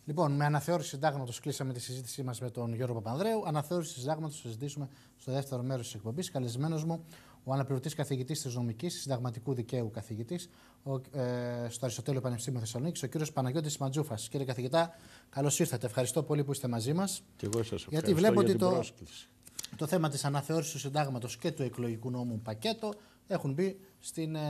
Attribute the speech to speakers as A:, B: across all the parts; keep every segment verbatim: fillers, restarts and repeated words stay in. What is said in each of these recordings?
A: Λοιπόν, με αναθεώρηση συντάγματος κλείσαμε τη συζήτησή μας με τον Γιώργο Παπανδρέου. Αναθεώρηση συντάγματος θα συζητήσουμε στο δεύτερο μέρος της εκπομπής. Καλεσμένος μου ο αναπληρωτής καθηγητής της νομικής, συνταγματικού δικαίου καθηγητής ο, ε, στο Αριστοτέλειο Πανεπιστήμιο Θεσσαλονίκης, ο κύριος Παναγιώτης Μαντζούφας. Κύριε καθηγητά, καλώς ήρθατε. Ευχαριστώ πολύ που είστε μαζί μας.
B: Και εγώ σας ευχαριστώ.
A: Γιατί βλέπω
B: για
A: ότι
B: την
A: το,
B: πρόσκληση.
A: το θέμα της αναθεώρησης του συντάγματος και του εκλογικού νόμου πακέτο έχουν μπει στην ε,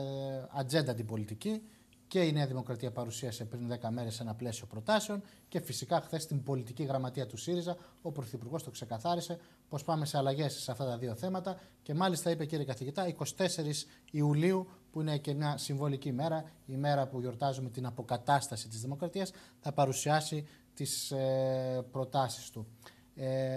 A: ατζέντα την πολιτική. Και η Νέα Δημοκρατία παρουσίασε πριν δέκα μέρες ένα πλαίσιο προτάσεων και φυσικά χθες στην πολιτική γραμματεία του ΣΥΡΙΖΑ ο Πρωθυπουργός το ξεκαθάρισε πως πάμε σε αλλαγές σε αυτά τα δύο θέματα και μάλιστα είπε, κύριε καθηγητά, εικοστή τέταρτη Ιουλίου, που είναι και μια συμβολική μέρα, η μέρα που γιορτάζουμε την αποκατάσταση της δημοκρατίας, θα παρουσιάσει τις ε, προτάσεις του. Ε,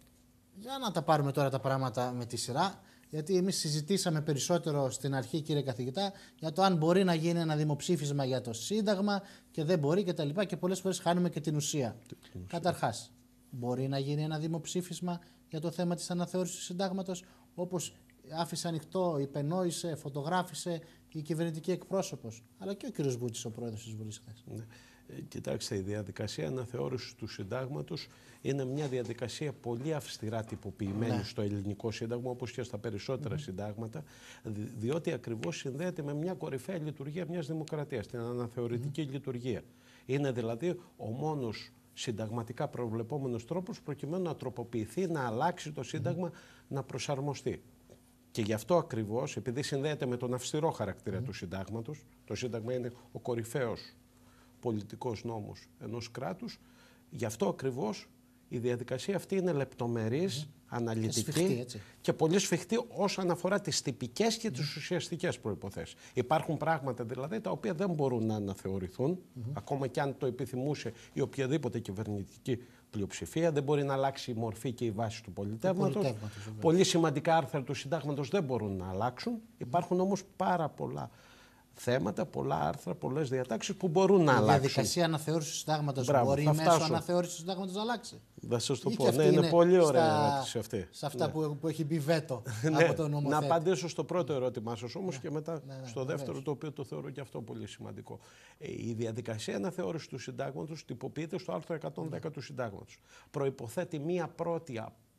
A: για να τα πάρουμε τώρα τα πράγματα με τη σειρά. Γιατί εμείς συζητήσαμε περισσότερο στην αρχή, κύριε καθηγητά, για το αν μπορεί να γίνει ένα δημοψήφισμα για το Σύνταγμα και δεν μπορεί κτλ. Και, και, και πολλές φορές χάνουμε και την ουσία. Καταρχάς, μπορεί να γίνει ένα δημοψήφισμα για το θέμα της αναθεώρησης του Συντάγματος, όπως άφησε ανοιχτό, υπενόησε, φωτογράφησε η κυβερνητική εκπρόσωπος, αλλά και ο κύριος Βούτσης, ο πρόεδρος της Βουλής χθες.
B: Ναι. Κοιτάξτε, η διαδικασία αναθεώρησης του Συντάγματος είναι μια διαδικασία πολύ αυστηρά τυποποιημένη, ναι, στο ελληνικό Σύνταγμα, όπως και στα περισσότερα mm-hmm. συντάγματα, διότι ακριβώς συνδέεται με μια κορυφαία λειτουργία μιας δημοκρατίας, την αναθεωρητική mm-hmm. λειτουργία. Είναι δηλαδή ο μόνος συνταγματικά προβλεπόμενος τρόπος προκειμένου να τροποποιηθεί, να αλλάξει το Σύνταγμα, mm-hmm. να προσαρμοστεί. Και γι' αυτό ακριβώς, επειδή συνδέεται με τον αυστηρό χαρακτήρα mm-hmm. του Συντάγματος, το Σύνταγμα είναι ο κορυφαίος πολιτικός νόμος ενός κράτους, γι' αυτό ακριβώς η διαδικασία αυτή είναι λεπτομερής, mm-hmm. αναλυτική
A: σφιχτή,
B: και πολύ σφιχτή όσον αφορά τις τυπικές και mm-hmm. τις ουσιαστικές προϋποθέσεις. Υπάρχουν πράγματα δηλαδή τα οποία δεν μπορούν να αναθεωρηθούν, mm-hmm. ακόμα και αν το επιθυμούσε η οποιαδήποτε κυβερνητική πλειοψηφία, δεν μπορεί να αλλάξει η μορφή και η βάση του πολιτεύματος. Πολύ σημαντικά άρθρα του Συντάγματος δεν μπορούν να αλλάξουν. Υπάρχουν όμως πάρα πολλά θέματα, πολλά άρθρα, πολλές διατάξεις που μπορούν να
A: η
B: αλλάξουν.
A: Η διαδικασία αναθεώρησης του Συντάγματος μπορεί μέσω αναθεώρησης του Συντάγματος να αλλάξει.
B: Θα σας το πω. Ναι, είναι, είναι πολύ ωραία στα... ερώτηση αυτή.
A: Σε αυτά ναι. που, που έχει μπει βέτο
B: ναι.
A: από τον νομοθέτη.
B: Να απαντήσω στο πρώτο ερώτημά σας όμως ναι. και μετά
A: ναι, ναι,
B: στο
A: ναι,
B: δεύτερο,
A: ναι.
B: το οποίο το θεωρώ και αυτό πολύ σημαντικό. Η διαδικασία αναθεώρησης του Συντάγματος τυποποιείται στο άρθρο εκατόν δέκα ναι. του Συντάγματος. Προϋποθέτει μία πρώτη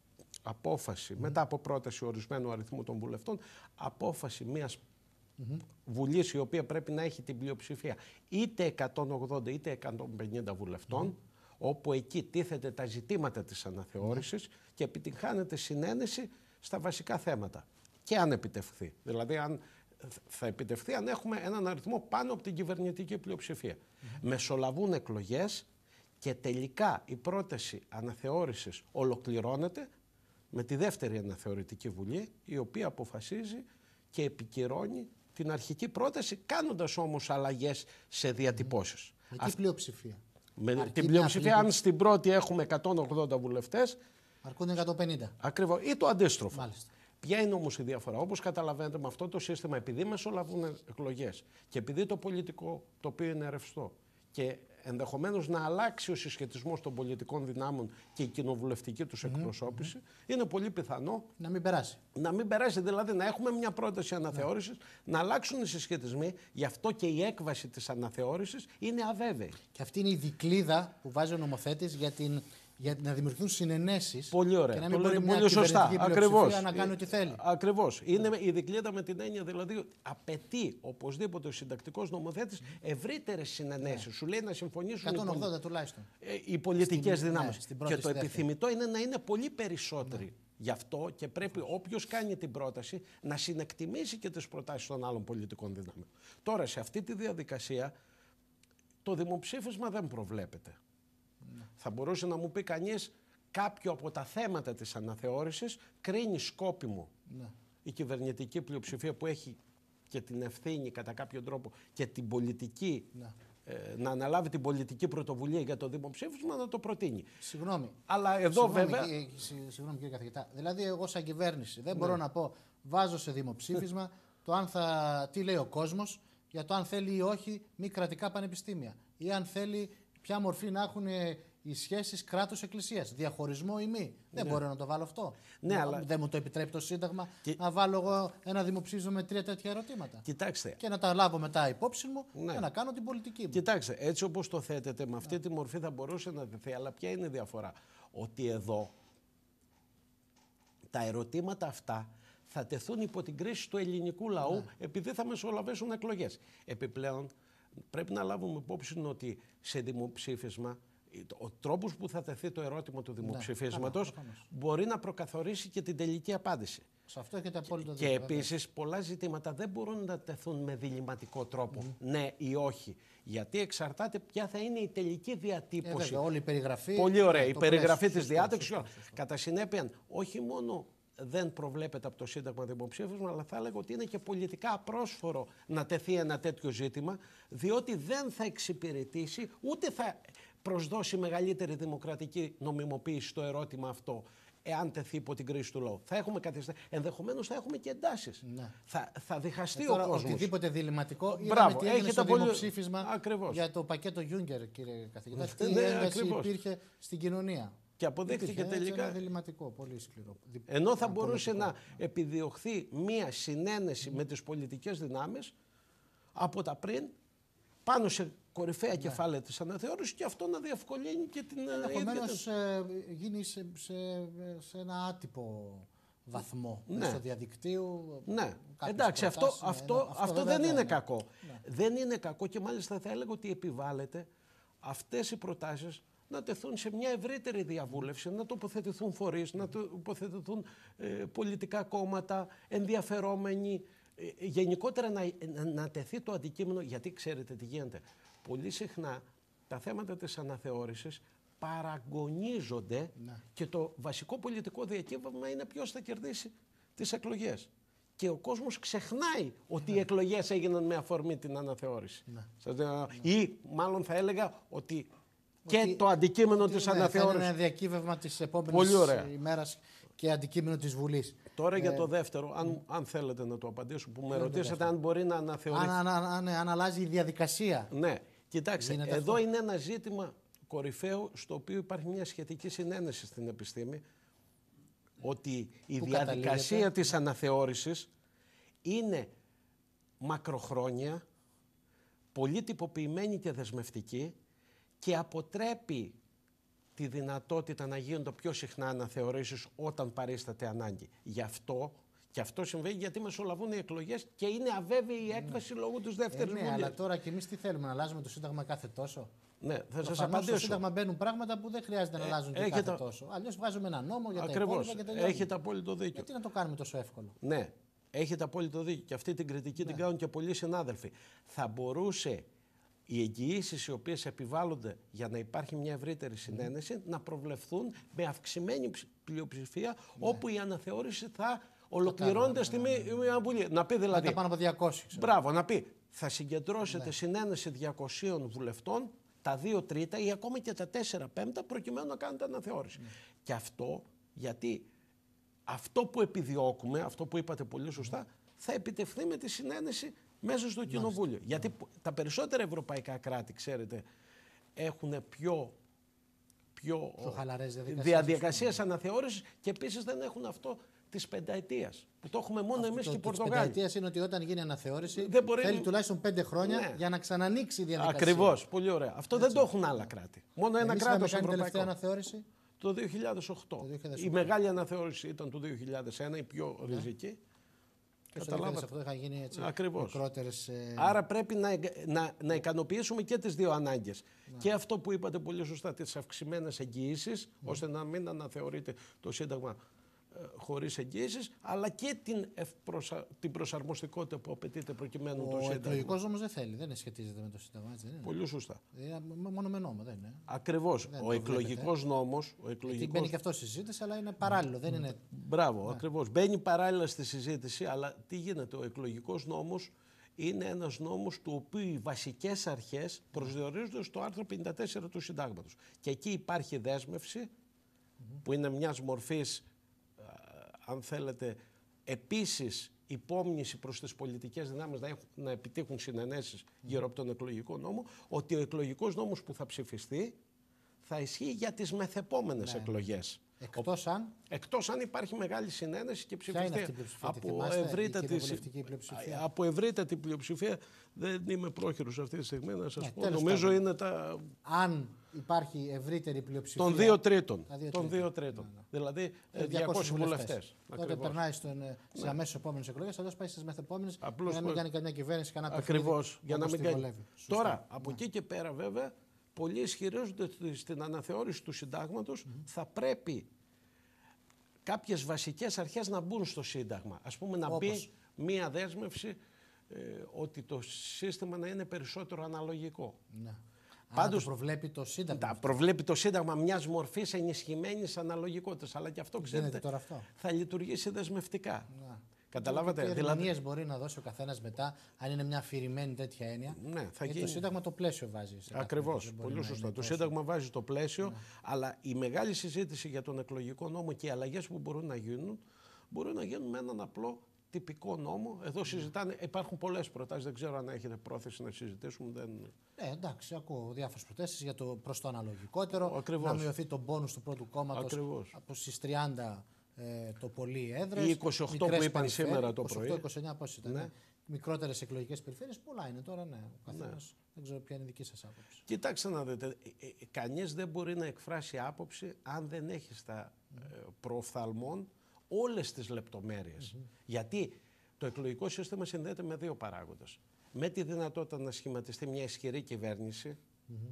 B: απόφαση, mm. μετά από πρόταση ορισμένου αριθμού των βουλευτών, απόφαση μιας Mm-hmm. Βουλής, η οποία πρέπει να έχει την πλειοψηφία είτε εκατόν ογδόντα είτε εκατόν πενήντα βουλευτών, mm-hmm. όπου εκεί τίθεται τα ζητήματα της αναθεώρησης mm-hmm. και επιτυγχάνεται συνένεση στα βασικά θέματα. Και αν επιτευχθεί. Δηλαδή, αν θα επιτευχθεί αν έχουμε έναν αριθμό πάνω από την κυβερνητική πλειοψηφία. Mm-hmm. Μεσολαβούν εκλογές και τελικά η πρόταση αναθεώρησης ολοκληρώνεται με τη δεύτερη αναθεωρητική βουλή, η οποία αποφασίζει και επικυρώνει την αρχική πρόταση, κάνοντας όμως αλλαγές σε διατυπώσεις.
A: Με τι πλειοψηφία?
B: Με αρκεί την πλειοψηφία, αν στην πρώτη έχουμε εκατόν ογδόντα βουλευτές,
A: αρκούν εκατόν πενήντα.
B: Ακριβώς, ή το αντίστροφο.
A: Μάλιστα.
B: Ποια είναι όμως η διαφορά? Όπως καταλαβαίνετε, με αυτό το σύστημα, επειδή μεσολαβούν εκλογές και επειδή το πολιτικό τοπίο είναι ρευστό και ενδεχομένως να αλλάξει ο συσχετισμός των πολιτικών δυνάμεων και η κοινοβουλευτική τους εκπροσώπηση, mm-hmm. είναι πολύ πιθανό
A: να μην περάσει.
B: Να μην περάσει, δηλαδή να έχουμε μια πρόταση αναθεώρησης, mm. να αλλάξουν οι συσχετισμοί, γι' αυτό και η έκβαση της αναθεώρησης είναι αβέβαιη.
A: Και αυτή είναι η δικλίδα που βάζει ο νομοθέτης για, την, για να δημιουργηθούν συνενέσεις.
B: Πολύ ωραία.
A: Και να μην
B: το
A: μπορεί μια
B: πολύ σωστά.
A: Ακριβώς. Να κάνει ό,τι θέλει.
B: Ακριβώς. Είναι η δικλίδα με την έννοια δηλαδή απαιτεί οπωσδήποτε ο συντακτικός νομοθέτης ευρύτερες συνενέσεις. Yeah. Σου λέει να συμφωνήσουν
A: εκατόν ογδόντα τουλάχιστον.
B: οι πολιτικές
A: Στην,
B: δυνάμεις.
A: Ναι,
B: και το επιθυμητό είναι να είναι πολύ περισσότεροι. Ναι. Γι' αυτό και πρέπει όποιος κάνει την πρόταση να συνεκτιμήσει και τις προτάσεις των άλλων πολιτικών δυνάμεων. Τώρα, σε αυτή τη διαδικασία, το δημοψήφισμα δεν προβλέπεται. Ναι. Θα μπορούσε να μου πει κανείς κάποιο από τα θέματα της αναθεώρησης κρίνει σκόπιμο ναι. η κυβερνητική πλειοψηφία που έχει και την ευθύνη κατά κάποιο τρόπο και την πολιτική ναι. να αναλάβει την πολιτική πρωτοβουλία για το δημοψήφισμα, να το προτείνει.
A: Συγγνώμη.
B: Αλλά εδώ
A: συγγνώμη,
B: βέβαια.
A: Κύριε, συγγνώμη κύριε καθηγητά. Δηλαδή, εγώ σαν κυβέρνηση δεν ναι. μπορώ να πω βάζω σε δημοψήφισμα το αν θα. Τι λέει ο κόσμος για το αν θέλει ή όχι μη κρατικά πανεπιστήμια. Ή αν θέλει ποια μορφή να έχουν οι σχέσεις κράτους-εκκλησίας. Διαχωρισμό ή μη. Δεν
B: Ναι.
A: μπορώ να το βάλω αυτό.
B: Ναι,
A: δεν,
B: αλλά...
A: δεν μου το επιτρέπει το Σύνταγμα
B: Και...
A: να βάλω εγώ ένα δημοψήφισμα με τρία τέτοια ερωτήματα.
B: Κοιτάξτε.
A: Και να τα λάβω μετά υπόψη μου
B: Ναι.
A: και να κάνω την πολιτική μου.
B: Κοιτάξτε, έτσι όπως το θέτετε, με αυτή ναι. τη μορφή θα μπορούσε να δεθεί, αλλά ποια είναι η διαφορά? Ότι εδώ τα ερωτήματα αυτά θα τεθούν υπό την κρίση του ελληνικού λαού, ναι. επειδή θα μεσολαβήσουν εκλογές. Επιπλέον, πρέπει να λάβουμε υπόψη ότι σε δημοψήφισμα, ο τρόπος που θα τεθεί το ερώτημα του δημοψηφίσματος ναι, μπορεί να προκαθορίσει και την τελική απάντηση.
A: Σε αυτό έχετε απόλυτο
B: δίκιο. Και επίσης πολλά ζητήματα δεν μπορούν να τεθούν με διλημματικό τρόπο, mm. ναι ή όχι. Γιατί εξαρτάται ποια θα είναι η τελική διατύπωση.
A: Ε, βέβαια, όλη η περιγραφή.
B: Πολύ ωραία. Η περιγραφή της διάταξης. Κατά συνέπεια, όχι μόνο δεν προβλέπεται από το Σύνταγμα δημοψήφισμα, αλλά θα έλεγα ότι είναι και πολιτικά απρόσφορο να τεθεί ένα τέτοιο ζήτημα, διότι δεν θα εξυπηρετήσει ούτε θα προσδώσει μεγαλύτερη δημοκρατική νομιμοποίηση στο ερώτημα αυτό, εάν τεθεί υπό την κρίση του λαού. Θα έχουμε καθυστέρηση. Ενδεχομένως θα έχουμε και εντάσεις. Ναι. Θα, θα διχαστεί ε, τώρα, ο κόσμος.
A: Οτιδήποτε διληματικό.
B: Μπράβο,
A: είδαμε τι έγινε στο
B: πολύ...
A: δημοψήφισμα
B: Ακριβώς.
A: για το πακέτο Juncker, κύριε καθηγητά. Τι
B: ναι,
A: ένταση
B: ακριβώς.
A: υπήρχε στην κοινωνία.
B: Και αποδείχθηκε
A: υπήρχε,
B: τελικά.
A: Ένα διληματικό, πολύ σκληρό.
B: Ενώ θα μπορούσε να επιδιωχθεί μία συνένεση mm. με τις πολιτικές δυνάμεις από τα πριν, πάνω σε κορυφαία ναι. κεφάλαια της αναθεώρησης, και αυτό να διευκολύνει και την...
A: Ενδεχομένως ε, γίνει σε, σε, σε ένα άτυπο βαθμό
B: ναι.
A: στο διαδικτύο.
B: Ναι, εντάξει, αυτό, αυτό, αυτό, αυτό δεν είναι, είναι κακό. Ναι. Δεν είναι κακό και μάλιστα θα έλεγα ότι επιβάλλεται αυτές οι προτάσεις να τεθούν σε μια ευρύτερη διαβούλευση, να τοποθετηθούν φορείς, να τοποθετηθούν ε, πολιτικά κόμματα, ενδιαφερόμενοι, ε, γενικότερα να, να, να τεθεί το αντικείμενο, γιατί ξέρετε τι γίνεται. Πολύ συχνά τα θέματα της αναθεώρησης παραγωνίζονται ναι. και το βασικό πολιτικό διακύβευμα είναι ποιος θα κερδίσει τις εκλογές. Και ο κόσμος ξεχνάει ότι ναι. οι εκλογές έγιναν με αφορμή την αναθεώρηση. Ναι. Ναι. Ή μάλλον θα έλεγα ότι και ότι, το αντικείμενο ότι, της ναι, αναθεώρησης.
A: Είναι ένα διακύβευμα της επόμενης ημέρας και αντικείμενο της Βουλής.
B: Τώρα ε, για το δεύτερο, αν, αν θέλετε να το απαντήσω, που με ρωτήσατε αν μπορεί να αναθεωρηθεί.
A: Αν, αν, αν, αν αλλάζει η διαδικασία.
B: Ναι, κοιτάξτε,
A: γίνεται
B: εδώ
A: αυτό.
B: Είναι ένα ζήτημα κορυφαίο, στο οποίο υπάρχει μια σχετική συνένεση στην επιστήμη, ότι η που διαδικασία της αναθεώρησης είναι μακροχρόνια, πολύ τυποποιημένη και δεσμευτική, και αποτρέπει τη δυνατότητα να γίνονται πιο συχνά αναθεωρήσεις όταν παρίσταται ανάγκη. Γι' αυτό, και αυτό συμβαίνει γιατί μεσολαβούν οι εκλογές και είναι αβέβαιη η έκβαση ναι. λόγω της δεύτερης
A: ε, ναι,
B: βουλής.
A: Αλλά τώρα κι εμείς τι θέλουμε, να αλλάζουμε το Σύνταγμα κάθε τόσο?
B: Ναι, θα σας απαντήσω.
A: Στο Σύνταγμα μπαίνουν πράγματα που δεν χρειάζεται να
B: ε,
A: αλλάζουν και κάθε το... τόσο. Αλλιώς βγάζουμε ένα νόμο για
B: Ακριβώς.
A: τα υπόλοιπα και τελειώνουμε.
B: Έχετε απόλυτο δίκιο.
A: Γιατί να το κάνουμε τόσο εύκολο?
B: Ναι, έχετε απόλυτο δίκιο. Και αυτή την κριτική ναι. την κάνουν και πολλοί συνάδελφοι. Θα μπορούσε οι εγγυήσεις οι οποίες επιβάλλονται για να υπάρχει μια ευρύτερη συνένεση mm. να προβλεφθούν με αυξημένη πλειοψηφία ναι. όπου η αναθεώρηση θα ολοκληρώνεται στη ναι, ναι, ναι. Βουλή. Να πει δηλαδή.
A: Να πάνω από διακόσια. Ξέρω.
B: Μπράβο, να πει. Θα συγκεντρώσετε ναι. συνένεση διακοσίων βουλευτών, τα δύο τρίτα ή ακόμα και τα τέσσερα πέμπτα, προκειμένου να κάνετε αναθεώρηση. Ναι. Και αυτό γιατί αυτό που επιδιώκουμε, αυτό που είπατε πολύ σωστά, θα επιτευχθεί με τη συνένεση μέσα στο Κοινοβούλιο. Γιατί τα περισσότερα ευρωπαϊκά κράτη, ξέρετε, έχουν πιο, πιο,
A: πιο χαλαρές διαδικασίες,
B: διαδικασίες αναθεώρησης και επίσης δεν έχουν αυτό της πενταετίας. Που το έχουμε μόνο εμείς και οι Πορτογάλοι. Της
A: πενταετίας είναι ότι όταν γίνει αναθεώρηση
B: μπορεί...
A: θέλει τουλάχιστον πέντε χρόνια ναι. για να ξανανοίξει η διαδικασία.
B: Ακριβώς, πολύ ωραία. Αυτό Έτσι. δεν το έχουν άλλα κράτη. Μόνο ένα κράτος
A: ευρωπαϊκό. Εμείς τελευταία αναθεώρηση.
B: Το δύο χιλιάδες οκτώ. Το δύο χιλιάδες οκτώ. Η μεγάλη αναθεώρηση ήταν το δύο χιλιάδες ένα, η πιο ναι. ριζική.
A: Και στο αυτό είχαν γίνει έτσι μικρότερες... Ε...
B: Άρα πρέπει να, να, να ικανοποιήσουμε και τις δύο ανάγκες. Να. Και αυτό που είπατε πολύ σωστά, τις αυξημένες εγγυήσεις, mm. ώστε να μην αναθεωρείται το Σύνταγμα ε, χωρίς εγγυήσεις, αλλά και την, ευπροσα... την προσαρμοστικότητα που απαιτείται προκειμένου
A: ο
B: το Σύνταγμα.
A: Ο εκλογικός νόμος δεν θέλει, δεν σχετίζεται με το Σύνταγμα. Έτσι, δεν είναι.
B: Πολύ σωστά.
A: Είναι μόνο με νόμο, δεν είναι.
B: Ακριβώς. Ο εκλογικός νόμος... Ο
A: εκλογικός... Γιατί μπαίνει και αυτό στη συζήτηση, αλλά είναι παράλληλο. Δεν είναι...
B: Μπράβο, ναι. ακριβώς. Μπαίνει παράλληλα στη συζήτηση, αλλά τι γίνεται, ο εκλογικός νόμος είναι ένας νόμος του οποίου οι βασικές αρχές προσδιορίζονται στο άρθρο πενήντα τέσσερα του Συντάγματος. Και εκεί υπάρχει δέσμευση, mm-hmm. που είναι μιας μορφής, αν θέλετε, επίσης υπόμνηση προς τις πολιτικές δυνάμεις να, έχουν, να επιτύχουν συνενέσεις mm. γύρω από τον εκλογικό νόμο, ότι ο εκλογικός νόμος που θα ψηφιστεί θα ισχύει για τις μεθεπόμενες
A: ναι.
B: εκλογές.
A: Εκτός αν...
B: Εκτός αν υπάρχει μεγάλη συνένεση και ψηφιστεί από
A: ευρύτατη
B: πλειοψηφία. Από ευρύτατη πλειοψηφία. Δεν είμαι πρόχειρος αυτή τη στιγμή να σας
A: ναι,
B: πω. Νομίζω
A: πάντων,
B: είναι τα...
A: Αν υπάρχει ευρύτερη πλειοψηφία...
B: Των δύο τρίτων.
A: Δύο
B: των δύο τρίτων. Ναι, ναι. Δηλαδή
A: διακόσιοι
B: βουλευτές.
A: Τότε περνάει στον, ναι. σε αμέσως επόμενες εκλογές, αλλιώς πάει στις μεθεπόμενες για να μην κάνει καμιά κυβέρνηση, κανένα παιχνίδι.
B: Ακριβώς. Για να μην κάνει. Τώρα,
A: ναι.
B: από εκεί και πέρα βέβαια, πολλοί ισχυρίζονται ότι στην αναθεώρηση του συντάγματος mm-hmm. θα πρέπει κάποιες βασικές αρχές να μπουν στο Σύνταγμα. Ας πούμε να Όπως. μπει μία δέσμευση ε, ότι το σύστημα να είναι περισσότερο αναλογικό.
A: Ναι. Πάντως, το προβλέπει το Σύνταγμα.
B: Τα προβλέπει το Σύνταγμα μιας μορφής ενισχυμένης αναλογικότητας. Αλλά και αυτό, ξέρετε,
A: τώρα αυτό.
B: θα λειτουργήσει δεσμευτικά.
A: Ναι.
B: Καταλάβατε.
A: Τι
B: δηλαδή...
A: ερμηνείες μπορεί να δώσει ο καθένας μετά, αν είναι μια αφηρημένη τέτοια έννοια.
B: Ναι, θα
A: γίνει... Το Σύνταγμα το πλαίσιο βάζει.
B: Ακριβώς. Πολύ σωστά. Το Σύνταγμα βάζει το πλαίσιο, ναι. αλλά η μεγάλη συζήτηση για τον εκλογικό νόμο και οι αλλαγές που μπορούν να γίνουν, μπορούν να γίνουν με έναν απλό τυπικό νόμο. Εδώ συζητάνε, υπάρχουν πολλές προτάσεις. Δεν ξέρω αν έχετε πρόθεση να συζητήσουμε. Δεν...
A: Ε, εντάξει, ακούω διάφορες προτάσεις για το προς το αναλογικότερο.
B: Ακριβώς.
A: Να μειωθεί το μπόνους του πρώτου κόμματος από στις τριάντα. Ε, το πολύ έδρες.
B: Οι είκοσι οκτώ που είπαν σήμερα το πρωί.
A: είκοσι οκτώ είκοσι εννιά πώς ήταν.
B: Ναι.
A: Ναι. Μικρότερες εκλογικές περιφέρειες, πολλά είναι τώρα. Ναι. Ο καθένας, ναι. Δεν ξέρω ποια είναι η δική σας άποψη.
B: Κοιτάξτε να δείτε. Ε, ε, κανείς δεν μπορεί να εκφράσει άποψη αν δεν έχει στα mm. ε, προοφθαλμών όλες τις λεπτομέρειες. Mm-hmm. Γιατί το εκλογικό σύστημα συνδέεται με δύο παράγοντες. Με τη δυνατότητα να σχηματιστεί μια ισχυρή κυβέρνηση. Mm-hmm.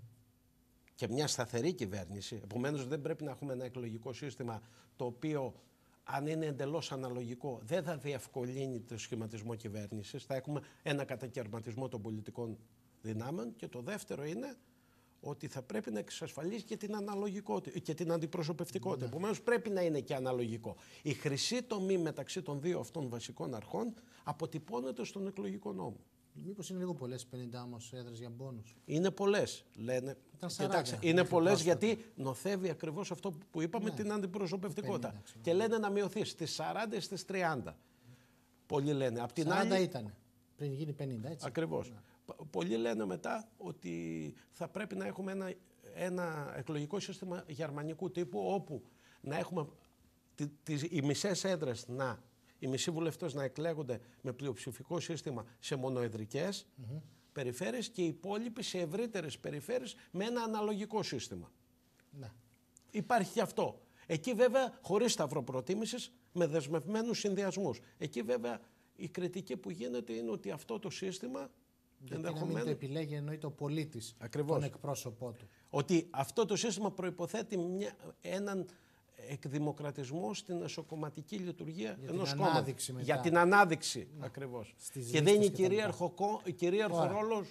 B: Και μια σταθερή κυβέρνηση. Επομένως, δεν πρέπει να έχουμε ένα εκλογικό σύστημα το οποίο, αν είναι εντελώς αναλογικό, δεν θα διευκολύνει το σχηματισμό κυβέρνησης. Θα έχουμε ένα κατακαιρματισμό των πολιτικών δυνάμεων. Και το δεύτερο είναι ότι θα πρέπει να εξασφαλίσει και την αναλογικότητα και την αντιπροσωπευτικότητα. Ναι. Επομένως, πρέπει να είναι και αναλογικό. Η χρυσή τομή μεταξύ των δύο αυτών βασικών αρχών αποτυπώνεται στον εκλογικό νόμο.
A: Μήπως είναι λίγο πολλές πενήντα όμως έδρες για μπόνους.
B: Είναι πολλές, λένε.
A: Κοιτάξτε,
B: είναι πολλές γιατί νοθεύει ακριβώς αυτό που είπαμε, ναι. την αντιπροσωπευτικότητα. πενήντα, και λένε να μειωθεί στις σαράντα ή στις τριάντα. Πολλοί λένε. Απ' την
A: σαράντα
B: άλλη...
A: ήταν, πριν γίνει πενήντα, έτσι.
B: Ακριβώς. Ναι. Πολλοί λένε μετά ότι θα πρέπει να έχουμε ένα, ένα εκλογικό σύστημα γερμανικού τύπου, όπου να έχουμε τις, οι μισές έδρες να... οι μισοί βουλευτές να εκλέγονται με πλειοψηφικό σύστημα σε μονοεδρικές mm-hmm. περιφέρειες και οι υπόλοιποι σε ευρύτερες περιφέρειες με ένα αναλογικό σύστημα.
A: Ναι.
B: Υπάρχει και αυτό. Εκεί βέβαια χωρίς σταυροπροτίμησης, με δεσμευμένους συνδυασμούς. Εκεί βέβαια η κριτική που γίνεται είναι ότι αυτό το σύστημα
A: γιατί ενδεχομένως... να μην το επιλέγει εννοείται ο πολίτης,
B: ακριβώς.
A: τον εκπρόσωπό του.
B: Ότι αυτό το σύστημα προϋποθέτει μια, έναν εκδημοκρατισμό στην εσωκομματική λειτουργία ενός κόμματος. Για την ανάδειξη, ναι. ακριβώς. Και δεν είναι κυρίαρχο, κυρίαρχο ρόλος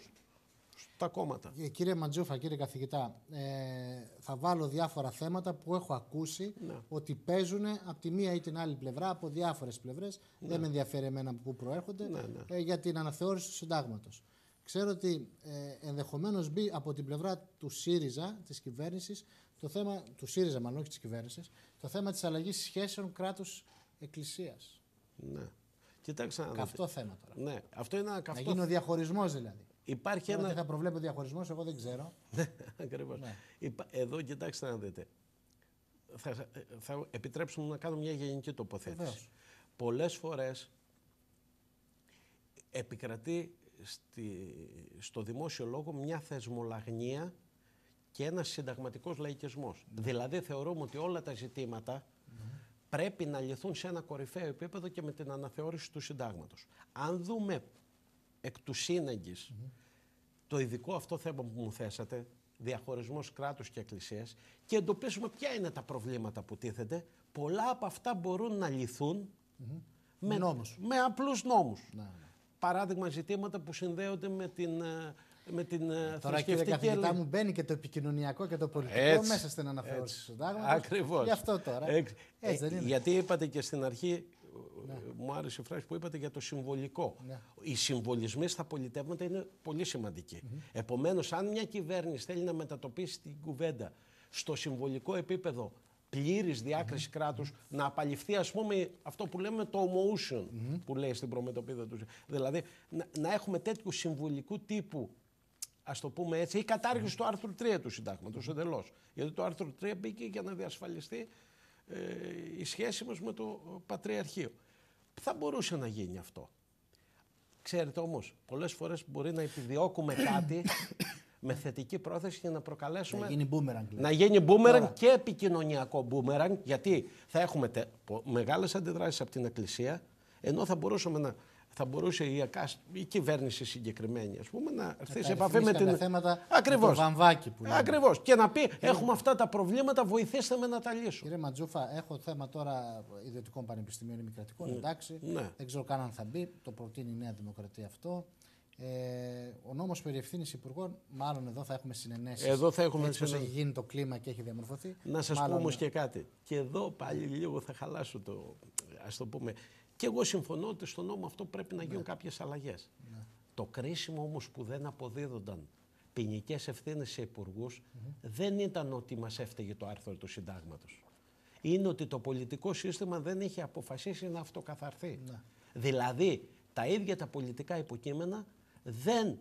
B: στα κόμματα.
A: Κύριε Μαντζούφα, κύριε καθηγητά, ε, θα βάλω διάφορα θέματα που έχω ακούσει ναι. ότι παίζουν από τη μία ή την άλλη πλευρά, από διάφορες πλευρές. Ναι. Δεν με ενδιαφέρει εμένα από πού προέρχονται, ναι, ναι. Ε, για την αναθεώρηση του συντάγματος. Ξέρω ότι ε, ενδεχομένως μπει από την πλευρά του ΣΥΡΙΖΑ, της κυβέρνησης, το θέμα του ΣΥΡΙΖΑ, μάλλον όχι της κυβέρνησης, το θέμα της αλλαγής σχέσεων κράτους-εκκλησίας.
B: Ναι. Κοιτάξτε,
A: καυτό θέμα τώρα.
B: Ναι. Αυτό είναι ένα καυτό...
A: Να γίνει ο διαχωρισμός δηλαδή.
B: Υπάρχει
A: τώρα
B: ένα...
A: τι θα προβλέπει ο διαχωρισμός, εγώ δεν ξέρω.
B: Ακριβώς.
A: Ναι.
B: Εδώ κοιτάξτε να δείτε. Θα, θα επιτρέψουμε να κάνω μια γενική τοποθέτηση. Βεβαίως. Πολλές φορές επικρατεί στη, στο δημόσιο λόγο μια θεσμολαγνία και ένας συνταγματικός λαϊκισμός. Mm. Δηλαδή θεωρούμε ότι όλα τα ζητήματα mm. πρέπει να λυθούν σε ένα κορυφαίο επίπεδο και με την αναθεώρηση του συντάγματος. Αν δούμε εκ του σύνεγγυς mm. το ειδικό αυτό θέμα που μου θέσατε, διαχωρισμός κράτους και εκκλησίας, και εντοπίσουμε ποια είναι τα προβλήματα που τίθενται, πολλά από αυτά μπορούν να λυθούν mm. με,
A: νόμους.
B: με απλούς νόμους.
A: Να.
B: Παράδειγμα, ζητήματα που συνδέονται με την, με την
A: τώρα, κύριε καθηγητά μου, μπαίνει και το επικοινωνιακό και το πολιτικό έτσι, μέσα στην αναθεώρηση του συντάγματος.
B: Ακριβώς.
A: Γι' αυτό τώρα.
B: Έτσι,
A: έτσι δεν είναι.
B: Γιατί είπατε και στην αρχή, ναι. μου άρεσε η φράση που είπατε για το συμβολικό. Ναι. Οι συμβολισμοί στα πολιτεύματα είναι πολύ σημαντικοί. Mm-hmm. Επομένως, αν μια κυβέρνηση θέλει να μετατοπίσει την κουβέντα στο συμβολικό επίπεδο, πλήρης διάκριση mm-hmm. κράτους, mm-hmm. να απαλληφθεί, ας πούμε, αυτό που λέμε το homoousion, mm-hmm. που λέει στην προμετωπίδα του. Δηλαδή, να, να έχουμε τέτοιου συμβολικού τύπου ας το πούμε έτσι, η κατάργηση mm. του άρθρου τρία του συντάγματος εντελώς. Γιατί το άρθρο τρία μπήκε για να διασφαλιστεί ε, η σχέση μας με το Πατριαρχείο. Θα μπορούσε να γίνει αυτό. Ξέρετε όμως, πολλές φορές μπορεί να επιδιώκουμε κάτι με θετική πρόθεση και να προκαλέσουμε...
A: Να γίνει boomerang.
B: Να γίνει boomerang και επικοινωνιακό boomerang, γιατί θα έχουμε τε, μεγάλες αντιδράσεις από την Εκκλησία, ενώ θα μπορούσαμε να... Θα μπορούσε η, ΑΚΑΣ, η κυβέρνηση συγκεκριμένη, ας πούμε, να έρθει σε επαφή με την.
A: Θέματα
B: Ακριβώς.
A: Με το βαμβάκι που λέμε.
B: Ακριβώς. Και να πει: Κύριε... Έχουμε αυτά τα προβλήματα, βοηθήστε με να τα λύσω.
A: Κύριε Ματζούφα, έχω θέμα τώρα ιδιωτικών πανεπιστημίων ή κρατικών. Mm. Εντάξει.
B: Ναι.
A: Δεν ξέρω καν αν θα μπει. Το προτείνει η Νέα Δημοκρατία αυτό. Ε, ο νόμος περί ευθύνης υπουργών, μάλλον εδώ θα έχουμε συνενέσεις.
B: Εδώ θα έχουμε
A: συνενέσεις. Έχει γίνει το κλίμα και έχει διαμορφωθεί.
B: Να σας
A: μάλλον...
B: πω όμως και κάτι. Και εδώ πάλι λίγο θα χαλάσω το. Ας το πούμε. Και εγώ συμφωνώ ότι στον νόμο αυτό πρέπει να γίνουν ναι. κάποιες αλλαγές. Ναι. Το κρίσιμο όμως που δεν αποδίδονταν ποινικές ευθύνες σε υπουργούς mm-hmm. δεν ήταν ότι μας έφταιγε το άρθρο του συντάγματος. Είναι ότι το πολιτικό σύστημα δεν είχε αποφασίσει να αυτοκαθαρθεί. Ναι. Δηλαδή, τα ίδια τα πολιτικά υποκείμενα δεν,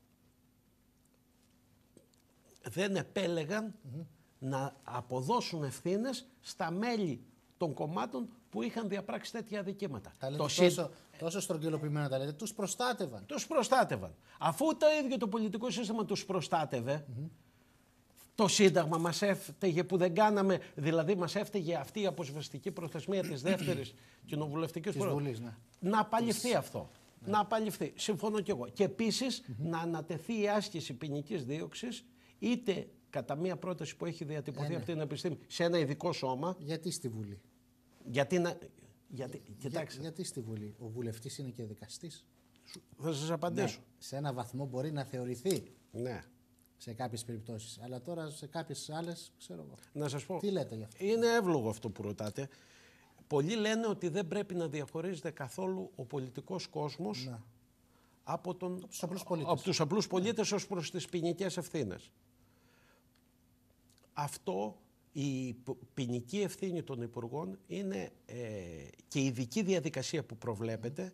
B: δεν επέλεγαν mm-hmm. να αποδώσουν ευθύνες στα μέλη των κομμάτων που είχαν διαπράξει τέτοια αδικήματα.
A: Τα λέτε το τόσο, συ... τόσο στρογγυλοποιημένα τα λέτε, τους προστάτευαν.
B: Τους προστάτευαν. Αφού το ίδιο το πολιτικό σύστημα τους προστάτευε, mm-hmm. το Σύνταγμα μας έφταιγε που δεν κάναμε, δηλαδή μας έφταιγε αυτή η αποσβεστική προθεσμία της δεύτερης κοινοβουλευτικής
A: πρότασης. Ναι.
B: Να απαλληφθεί αυτό. Ναι. Να απαλληφθεί. Συμφωνώ κι εγώ. Και επίσης mm-hmm. να ανατεθεί η άσκηση ποινικής δίωξης είτε κατά μία πρόταση που έχει διατυπωθεί ε, ναι. από την επιστήμη σε ένα ειδικό σώμα.
A: Γιατί στη Βουλή.
B: Γιατί να... Γιατί,
A: Για, γιατί στη Βουλή. Ο βουλευτής είναι και δικαστής.
B: Θα σας απαντήσω.
A: Ναι, σε ένα βαθμό μπορεί να θεωρηθεί.
B: Ναι.
A: Σε κάποιες περιπτώσεις. Αλλά τώρα σε κάποιες άλλες ξέρω εγώ.
B: Να σας πω.
A: Τι λέτε γι' αυτό.
B: Είναι εύλογο αυτό που ρωτάτε. Πολλοί λένε ότι δεν πρέπει να διαχωρίζεται καθόλου ο πολιτικός κόσμος ναι. από, τον,
A: από τους απλούς πολίτες,
B: από τους απλούς πολίτες ναι. ως προς τις ποινικές ευθύνες. Αυτό, η ποινική ευθύνη των υπουργών είναι ε, και η ειδική διαδικασία που προβλέπεται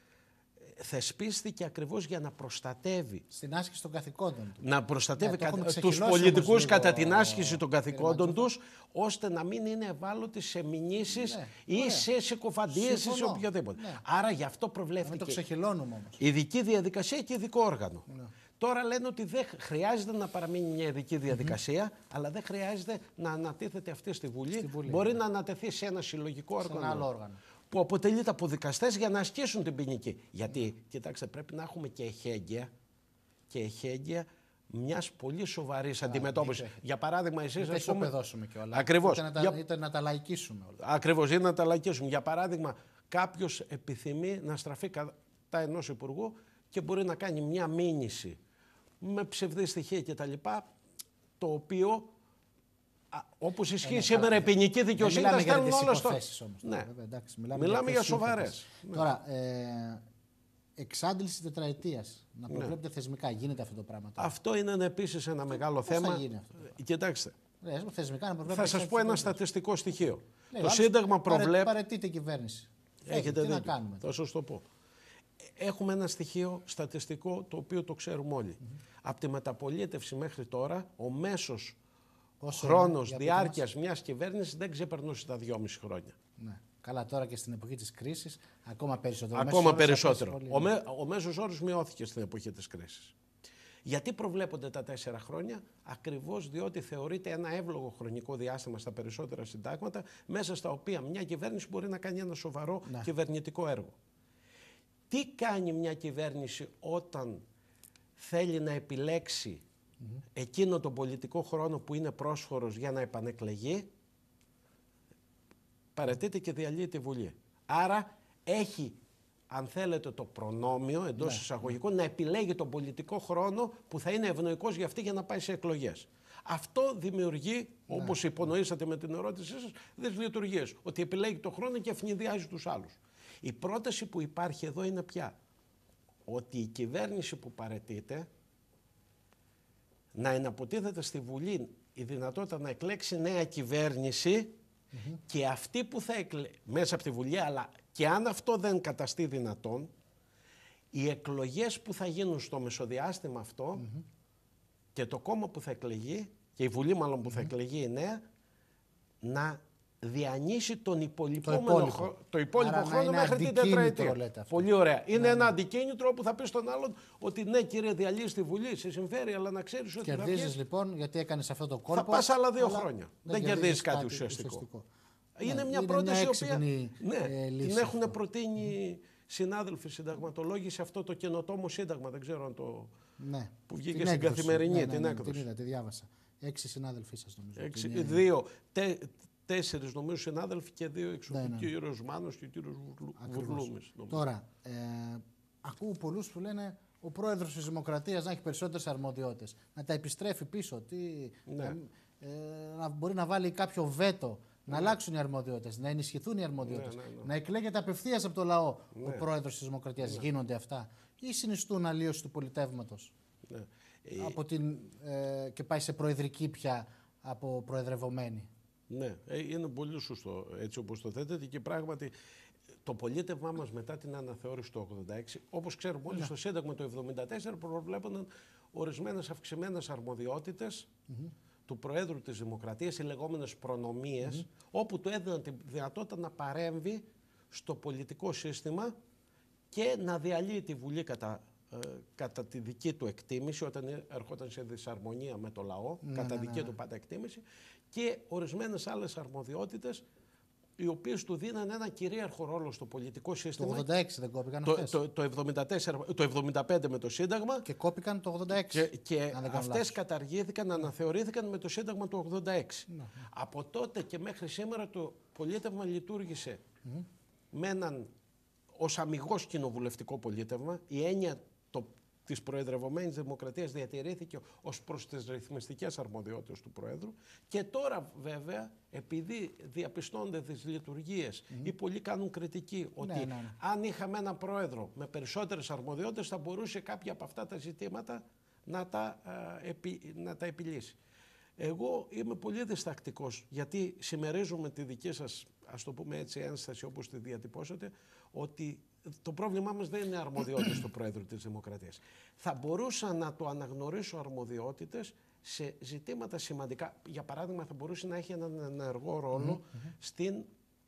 B: ε, θεσπίστηκε ακριβώς για να προστατεύει.
A: Στην άσκηση των καθηκόντων του.
B: Να προστατεύει ναι, κα, τους πολιτικούς κατά την άσκηση ο, των καθηκόντων τους, ώστε να μην είναι ευάλωτοι σε μηνύσεις ναι, ή ωραία. σε συκοφαντίες ή σε οποιοδήποτε. Ναι. Άρα γι' αυτό προβλέφθηκε
A: το ξεχυλώνουμε όμως.
B: Ειδική διαδικασία και ειδικό όργανο.
A: Ναι.
B: Τώρα λένε ότι δεν χρειάζεται να παραμείνει μια ειδική διαδικασία, mm-hmm. αλλά δεν χρειάζεται να ανατίθεται αυτή στη Βουλή. Στη Βουλή Μπορεί ναι. να ανατεθεί σε ένα συλλογικό όργανο,
A: ένα άλλο όργανο
B: που αποτελείται από δικαστές για να ασκήσουν την ποινική. Γιατί, mm. κοιτάξτε, πρέπει να έχουμε και εχέγγυα, και εχέγγυα μιας πολύ σοβαρής αντιμετώπισης. Για παράδειγμα, εσείς.
A: Δεν πούμε... δώσουμε κιόλας.
B: Ακριβώς.
A: Είτε να, τα, για... είτε να τα λαϊκίσουμε όλα.
B: Ακριβώς, ή να τα λαϊκίσουμε. Για παράδειγμα, κάποιος επιθυμεί να στραφεί κατά ενός υπουργού και μπορεί να κάνει μια μήνυση με ψευδή στοιχεία κτλ. Το οποίο, όπως ισχύει ε, ναι, σήμερα η ποινική δικαιοσύνη, τα στέλνουν όλα στο. Ναι.
A: Βέβαια, εντάξει, μιλάμε,
B: μιλάμε για, για σοβαρές.
A: Ναι. Τώρα, ε, εξάντληση τετραετίας. Να προβλέπετε ναι. θεσμικά. Γίνεται αυτό το πράγμα. Τώρα.
B: Αυτό είναι επίσης ένα μεγάλο
A: πώς
B: θέμα.
A: Θα γίνει αυτό.
B: Κοιτάξτε.
A: Ναι, θεσμικά, να
B: θα σας πω ένα στατιστικό στοιχείο.
A: Ναι,
B: το Σύνταγμα προβλέπει.
A: Παρετείται η κυβέρνηση.
B: Έχετε
A: δίκιο.
B: Θα σας το πω. Έχουμε ένα στοιχείο στατιστικό το οποίο το ξέρουμε όλοι. Mm-hmm. Από τη μεταπολίτευση μέχρι τώρα, ο μέσος Όσο χρόνος διάρκειας μιας κυβέρνησης δεν ξεπερνούσε τα δυόμιση χρόνια.
A: Ναι. Καλά, τώρα και στην εποχή της κρίσης, ακόμα περισσότερο.
B: Ακόμα περισσότερο. Ο, μέ, ο μέσος όρος μειώθηκε στην εποχή της κρίσης. Γιατί προβλέπονται τα τέσσερα χρόνια? Ακριβώς διότι θεωρείται ένα εύλογο χρονικό διάστημα στα περισσότερα συντάγματα, μέσα στα οποία μια κυβέρνηση μπορεί να κάνει ένα σοβαρό ναι. κυβερνητικό έργο. Τι κάνει μια κυβέρνηση όταν θέλει να επιλέξει mm-hmm. εκείνο τον πολιτικό χρόνο που είναι πρόσφορος για να επανεκλεγεί? Παραιτείται και διαλύει τη Βουλή. Άρα έχει, αν θέλετε, το προνόμιο εντός ναι. εισαγωγικών να επιλέγει τον πολιτικό χρόνο που θα είναι ευνοϊκός για αυτή για να πάει σε εκλογές. Αυτό δημιουργεί, ναι. όπως υπονοήσατε με την ερώτησή σας, τις λειτουργίες. Ότι επιλέγει τον χρόνο και ευνηδιάζει τους άλλους. Η πρόταση που υπάρχει εδώ είναι πια ότι η κυβέρνηση που παραιτείται να εναποτίθεται στη Βουλή η δυνατότητα να εκλέξει νέα κυβέρνηση mm-hmm. και αυτή που θα εκλέξει μέσα από τη Βουλή, αλλά και αν αυτό δεν καταστεί δυνατόν, οι εκλογές που θα γίνουν στο μεσοδιάστημα αυτό mm-hmm. και το κόμμα που θα εκλεγεί, και η Βουλή μάλλον που θα εκλεγεί η νέα, να διανύσει τον υπόλοιπο,
A: το υπόλοιπο.
B: Χρο... το υπόλοιπο
A: Άρα
B: χρόνο μέχρι την τετραετία. Πολύ ωραία. Είναι ναι, ένα ναι. αντικίνητρο που θα πει στον άλλον ότι ναι, κύριε, διαλύσει τη Βουλή, σε συμφέρει, αλλά να ξέρει ότι.
A: Κερδίζει λοιπόν, γιατί έκανε αυτό το κόλπο.
B: Θα πα άλλα δύο χρόνια. Δεν, δεν κερδίζει κάτι, κάτι ουσιαστικό. ουσιαστικό. Είναι ναι, μια είναι πρόταση η οποία ναι, ε, την έχουν αυτό. προτείνει mm. συνάδελφοι συνταγματολόγοι σε αυτό το καινοτόμο σύνταγμα. Δεν ξέρω αν το.
A: Ναι.
B: Που βγήκε στην Καθημερινή,
A: ναι, ναι,
B: την
A: ναι,
B: έκδοση.
A: Την είδα, τη διάβασα. Έξι συνάδελφοί σα νομίζω.
B: Έξι, είναι... Δύο. Τε, τέσσερις νομίζω συνάδελφοι και δύο εξωτερικοί. Ναι, ναι. Ο κύριος Μάνος και ο κύριος Βουρλούμης.
A: Τώρα, ε, ακούω πολλούς που λένε ο πρόεδρος της Δημοκρατίας να έχει περισσότερες αρμοδιότητες. Να τα επιστρέφει πίσω. Τι, ναι. να, ε, να μπορεί να βάλει κάποιο βέτο. Να ναι. αλλάξουν οι αρμοδιότητες, να ενισχυθούν οι αρμοδιότητες, ναι, ναι, ναι. να εκλέγεται απευθείας από το λαό ναι. ο πρόεδρος της Δημοκρατίας. Ναι. Γίνονται αυτά ή συνιστούν αλλίωση του πολιτεύματος ναι. από την, ε, και πάει σε προεδρική πια από προεδρευομένη.
B: Ναι, είναι πολύ σωστό έτσι όπως το θέτετε και πράγματι το πολίτευμά μας μετά την αναθεώρηση του ογδόντα έξι, όπως ξέρουμε όλοι, ναι. στο Σύνταγμα του εβδομήντα τέσσερα προβλέπονταν ορισμένες αυξημένες αρμοδιότητες mm-hmm. του Προέδρου της Δημοκρατίας, οι λεγόμενες προνομίες, mm-hmm. όπου του έδιναν τη δυνατότητα να παρέμβει στο πολιτικό σύστημα και να διαλύει τη Βουλή κατά, ε, κατά τη δική του εκτίμηση, όταν ερχόταν σε δυσαρμονία με το λαό, mm-hmm. κατά δική mm-hmm. του πάντα εκτίμηση, και ορισμένες άλλες αρμοδιότητες, οι οποίες του δίναν ένα κυρίαρχο ρόλο στο πολιτικό σύστημα.
A: Το ογδόντα έξι δεν κόπηκαν
B: το,
A: αυτές.
B: Το, το, εβδομήντα τέσσερα, το εβδομήντα πέντε με το Σύνταγμα.
A: Και κόπηκαν το ογδόντα έξι.
B: Και, και αυτές καταργήθηκαν, αναθεωρήθηκαν με το Σύνταγμα του ογδόντα έξι. Ναι. Από τότε και μέχρι σήμερα το πολίτευμα λειτουργήσε mm-hmm. με έναν ως αμιγώς κοινοβουλευτικό πολίτευμα. Η έννοια το, της προεδρευομένης δημοκρατίας διατηρήθηκε ως προς τις ρυθμιστικές αρμοδιότητες του Προέδρου και τώρα βέβαια επειδή διαπιστώνται τις λειτουργίες mm-hmm. ή πολλοί κάνουν κριτική ότι ναι, ναι, ναι. αν είχαμε έναν Πρόεδρο με περισσότερες αρμοδιότητες θα μπορούσε κάποια από αυτά τα ζητήματα να τα, α, επι, να τα επιλύσει. Εγώ είμαι πολύ διστακτικός γιατί συμμερίζομαι τη δική σας, ας το πούμε έτσι, ένσταση όπως τη διατυπώσατε, ότι το πρόβλημά μας δεν είναι αρμοδιότητες του Πρόεδρου της Δημοκρατίας. Θα μπορούσα να το αναγνωρίσω αρμοδιότητες σε ζητήματα σημαντικά. Για παράδειγμα, θα μπορούσε να έχει έναν ενεργό ρόλο mm-hmm. στην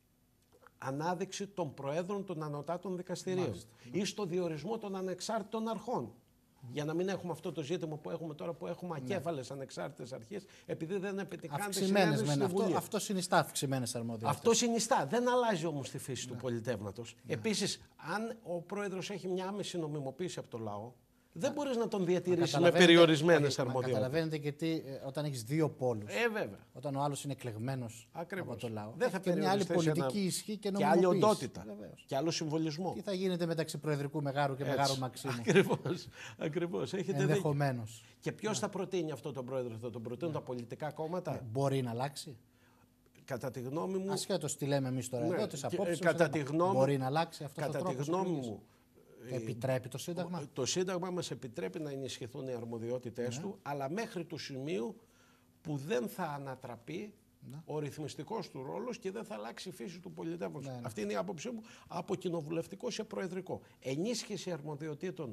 B: ανάδειξη των Προέδρων των ανωτάτων δικαστηρίων Μάλιστα. ή στο διορισμό των ανεξάρτητων αρχών. Mm-hmm. Για να μην έχουμε αυτό το ζήτημα που έχουμε τώρα, που έχουμε ακέφαλες ναι. ανεξάρτητες αρχές, επειδή δεν επιτυχάνται συνένεση στη
A: αυτό,
B: Βουλή.
A: Αυτό συνιστά αυξημένες αρμοδιότητες.
B: Αυτό συνιστά. Δεν αλλάζει όμως τη φύση ναι. του πολιτεύματος. Ναι. Επίσης, αν ο Πρόεδρος έχει μια άμεση νομιμοποίηση από το λαό, δεν μπορείς να τον διατηρήσεις με περιορισμένες αρμοδιότητες.
A: Καταλαβαίνετε και τι, όταν έχεις δύο πόλους.
B: Ε, βέβαια.
A: Όταν ο άλλος είναι εκλεγμένος από το λαό.
B: Δεν θα
A: και μια άλλη πολιτική ένα... ισχύ και νομιμοποίηση.
B: Και άλλη οντότητα. Βεβαίως. Και άλλο συμβολισμό.
A: Τι θα γίνεται μεταξύ Προεδρικού Μεγάρου και Έτσι. Μεγάρου Μαξίμου.
B: Ακριβώς. Ακριβώς.
A: Ενδεχομένως.
B: Και ποιος θα προτείνει αυτό τον Πρόεδρο, θα τον προτείνουν τα πολιτικά κόμματα.
A: Ε, μπορεί να αλλάξει.
B: Κατά τη γνώμη μου.
A: Ασχέτως τι λέμε εμείς τώρα
B: ναι.
A: εδώ, τις απόψεις
B: μας.
A: Μπορεί να αλλάξει αυτό
B: το τρόπο. Κατά τη γνώμη μου.
A: Το επιτρέπει το Σύνταγμα.
B: Το Σύνταγμα μας επιτρέπει να ενισχυθούν οι αρμοδιότητές ναι. του, αλλά μέχρι του σημείου που δεν θα ανατραπεί ναι. ο ρυθμιστικός του ρόλος και δεν θα αλλάξει η φύση του πολιτεύματος. Ναι, ναι. Αυτή είναι η άποψή μου από κοινοβουλευτικό σε προεδρικό. Ενίσχυση αρμοδιοτήτων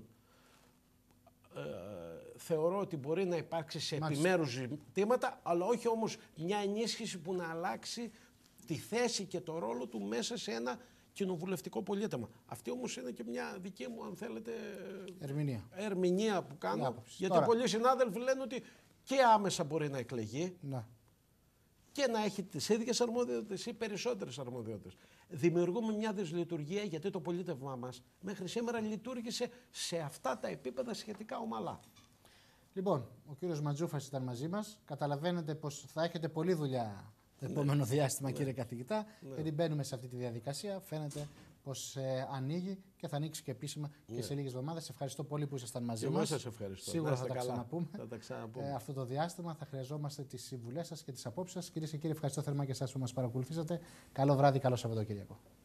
B: ε, θεωρώ ότι μπορεί να υπάρξει σε Μάλιστα. επιμέρους ζητήματα, αλλά όχι όμως μια ενίσχυση που να αλλάξει τη θέση και το ρόλο του μέσα σε ένα κοινοβουλευτικό πολίτευμα. Αυτή όμως είναι και μια δική μου, αν θέλετε,
A: ερμηνεία,
B: ερμηνεία που κάνω.
A: Άποψη.
B: Γιατί
A: Τώρα.
B: πολλοί συνάδελφοι λένε ότι και άμεσα μπορεί να εκλεγεί
A: να.
B: και να έχει τις ίδιες αρμοδιότητες ή περισσότερες αρμοδιότητες. Δημιουργούμε μια δυσλειτουργία γιατί το πολίτευμά μας μέχρι σήμερα λειτουργήσε σε αυτά τα επίπεδα σχετικά ομαλά.
A: Λοιπόν, ο κύριος Ματζούφας ήταν μαζί μας. Καταλαβαίνετε πως θα έχετε πολλή δουλειά το επόμενο ναι. διάστημα, ναι. κύριε καθηγητά, ναι. γιατί μπαίνουμε σε αυτή τη διαδικασία. Φαίνεται πως ε, ανοίγει και θα ανοίξει και επίσημα ναι. και σε λίγες εβδομάδες. Σε ευχαριστώ πολύ που ήσασταν μαζί μας.
B: Εγώ σας ευχαριστώ.
A: Σίγουρα θα τα, ξαναπούμε.
B: θα τα ξαναπούμε.
A: Ε, αυτό το διάστημα θα χρειαζόμαστε τις συμβουλές σας και τις απόψεις σας. Κυρίες και κύριοι, ευχαριστώ θερμά και εσάς που μας παρακολουθήσατε. Καλό βράδυ, καλό Σαββατοκύριακο.